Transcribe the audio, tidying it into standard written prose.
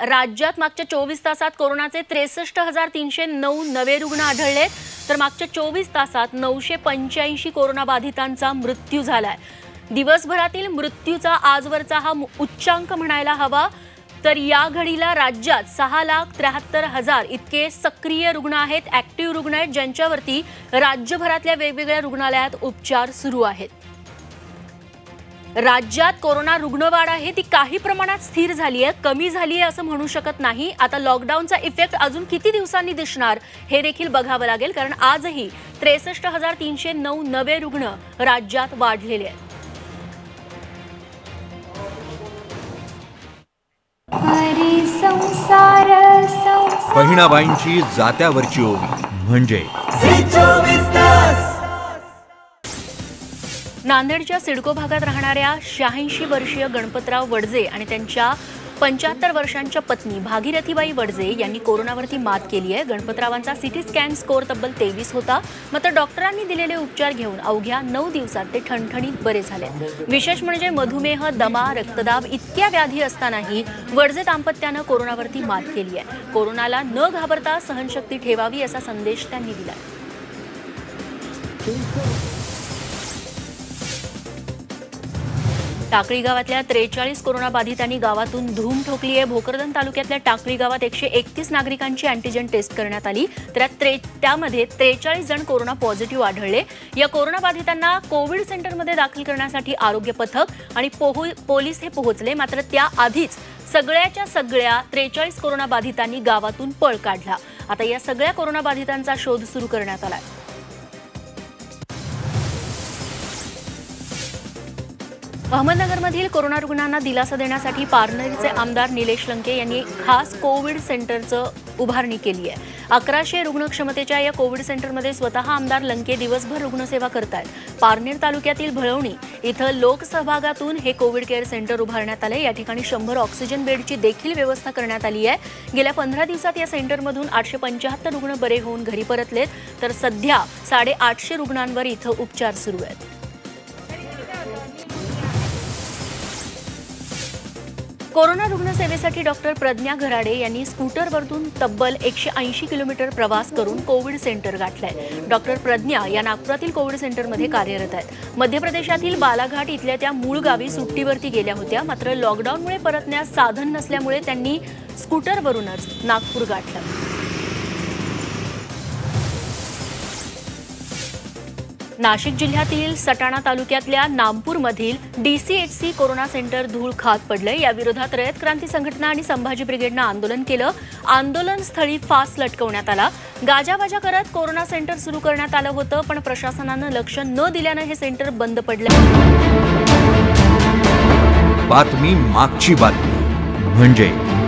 राज्यात मागच्या 24 तासात कोरोनाचे 63,309 नवे रुग्ण आढळले, तर मागच्या 24 तासात 985 कोरोना बाधितांचा मृत्यू झालाय। दिवसभरातील मृत्यूचा आजवरचा हा उच्चांक म्हणायला हवा। तर या घडीला राज्यात 6,73,000 इतके सक्रिय रुग्ण आहेत, ऍक्टिव्ह रुग्ण आहेत, ज्यांच्यावरती राज्यभरातल्या वेगवेगळ्या रुग्णालयात उपचार सुरू आहेत। राज्यात कोरोना रुग्णवाढ आहे ती काही प्रमाणात स्थिर झाली आहे, कमी झाली आहे असं म्हणू शकत नाही। आता लॉकडाऊनचा इफेक्ट अजून किती दिवसांनी दिसणार हे देखील बघावं लागेल, कारण आजही 63,309 नवे रुग्ण राज्यात वाढलेले आहेत। बहिणाबाईंची जात्यावरची ओवी म्हणजे नांदेडच्या सिडको भागात राहणाऱ्या 86 वर्षीय गणपतराव वडजे आणि त्यांच्या 75 वर्षांच्या पत्नी भागीरथीबाई वडजे यांनी कोरोनावरती मात केली आहे। गणपतरावांचा सिटी स्कॅन स्कोअर तब्बल 23 होता, मात्र डॉक्टरांनी दिलेले उपचार घेऊन अवघ्या 9 दिवसात ते ठणठणीत बरे झाले। विशेष म्हणजे मधुमेह, दमा, रक्तदाब इतक्या व्याधी असतानाही वडजे दाम्पत्यानं कोरोनावरती मात केली आहे। कोरोनाला न घाबरता सहनशक्ती ठेवावी असा संदेश त्यांनी दिला। टाकळी गावातल्या 43 कोरोना बाधितांनी गावातून धूम ठोकली आहे। भोकरदन तालुक्यातल्या टाकळी गावात 131 नागरिकांची अँटीजन टेस्ट करण्यात आली, तर त्यामध्ये 43 जण कोरोना पॉझिटिव्ह आढळले। या कोरोना बाधितांना कोविड सेंटरमध्ये दाखल करण्यासाठी आरोग्य पथक आणि पोलीस हे पोहोचले, मात्र त्याआधीच सगळ्या 43 कोरोना बाधितांनी गावातून पळ काढला। आता या सगळ्या कोरोना बाधितांचा शोध सुरू करण्यात आलाय। अहमदनगरमधील कोरोना रुग्णांना दिलासा देण्यासाठी पारनेरचे आमदार निलेश लंके यांनी खास कोविड सेंटरचं उभारणी केली आहे। 1100 रुग्ण क्षमतेच्या या कोविड सेंटरमध्ये स्वतः आमदार लंके दिवसभर रुग्णसेवा करतात। पारनेर तालुक्यातील भळवणी इथं लोकसहभागातून हे कोविड केअर सेंटर उभारण्यात आले। या ठिकाणी 100 ऑक्सिजन बेडची देखील व्यवस्था करण्यात आली आहे। गेल्या 15 दिवसात या सेंटरमधून 875 रुग्ण बरे होऊन घरी परतलेत, तर सध्या 850 रुग्णांवर इथं उपचार सुरू आहेत। कोरोना रुग्णसेवेसाठी डॉक्टर प्रज्ञा घराडे यांनी स्कूटरवरून तब्बल 180 किलोमीटर प्रवास करून कोविड सेंटर गाठलंय। डॉक्टर प्रज्ञा या नागपुरातील कोविड सेंटरमध्ये कार्यरत आहेत। मध्य प्रदेशातील बालाघाट इथल्या त्या मूळ गावी सुट्टीवरती गेल्या होत्या, मात्र लॉकडाऊनमुळे परतण्यास साधन नसल्यामुळे त्यांनी स्कूटरवरूनच नागपूर गाठलं। नाशिक जिल्ह्यातील सटाणा तालुक्यातल्या नामपूरमधील DCHC कोरोना सेंटर धूळ खात पडले। या विरोधात रयत क्रांती संघटना आणि संभाजी ब्रिगेडनं आंदोलन केलं। आंदोलन स्थळी फास लटकवण्यात आला। गाजावाजा करत कोरोना सेंटर सुरू करण्यात आलं होतं, पण प्रशासनानं लक्ष न दिल्यानं हे सेंटर बंद पडलं। बातमी मागची बातमी म्हणजे